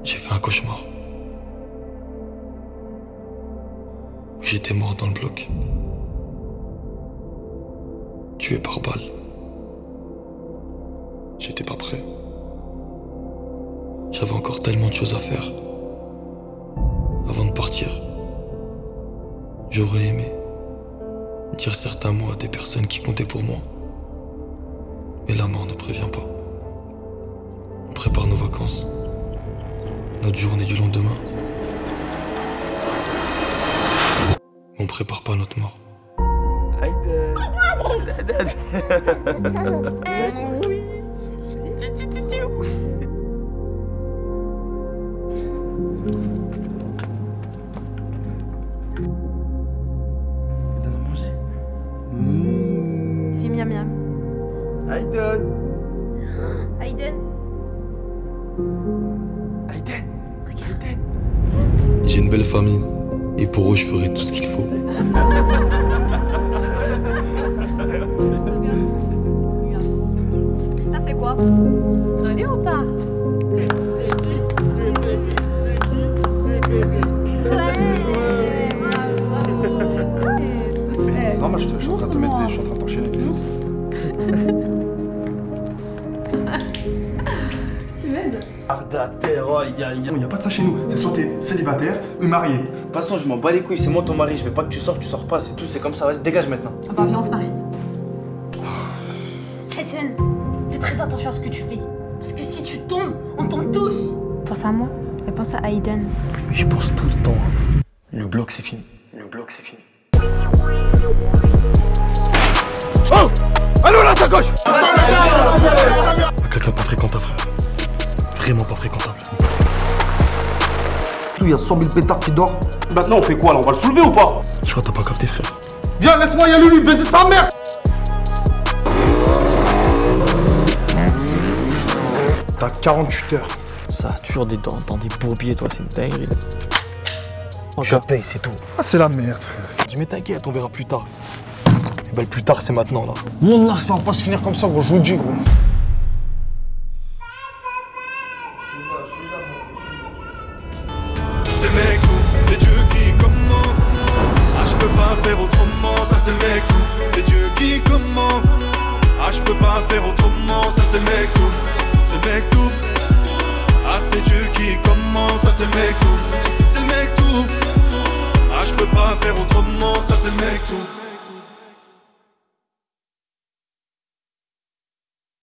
J'ai fait un cauchemar. J'étais mort dans le bloc. Tué par balle. J'étais pas prêt. J'avais encore tellement de choses à faire. Avant de partir, j'aurais aimé dire certains mots à des personnes qui comptaient pour moi. Mais la mort ne prévient pas. On prépare nos vacances, notre journée du lendemain. On prépare pas notre mort. Donne à manger. Fais miam miam. Aiden. Aiden. Aiden. Regarde Aiden. J'ai une belle famille et pour eux je ferai tout ce qu'il faut. Ça c'est quoi? Un léopard. C'est qui? C'est bébé. C'est qui? C'est bébé. Ouais, bravo. C'est normal, je suis en train de te mettre des... Je suis en train de t'enchaîner. Tu m'aides? Ardater, oh, y a pas de ça chez nous. C'est soit t'es célibataire ou marié. De toute façon, je m'en bats les couilles, c'est moi ton mari. Je veux pas que tu sors pas, c'est tout, c'est comme ça. Vas-y, dégage maintenant. Ah bah viens, on se marie. Hassan, fais très attention à ce que tu fais. Parce que si tu tombes, on tombe tous. Pense à moi et pense à Aiden. Mais je pense tout le temps. Le bloc c'est fini. Le bloc c'est fini. Oh! Allô là, sa gauche! Un quelqu'un pas fréquentable, frère. Vraiment pas fréquentable. Il y a 100 000 pétards qui dorment. Maintenant, on fait quoi là? On va le soulever ou pas? Je crois que t'as pas capté, frère. Viens, laisse-moi y aller lui baiser sa mère! T'as 48 heures. Ça a toujours des dents dans des bourbiers, toi, c'est une dinguerie. Je paye, c'est tout. Ah, c'est la merde, frère. Je mais t'inquiète, on verra plus tard. Et bah le plus tard c'est maintenant là. Mon là, ça va pas se finir comme ça, gros, je vous le dis, gros. C'est mec tout, c'est Dieu qui commande. Ah je peux pas faire autrement, ça c'est le mec tout, c'est Dieu qui commande. Ah je peux pas faire autrement, ça c'est le mec tout, c'est le mec tout.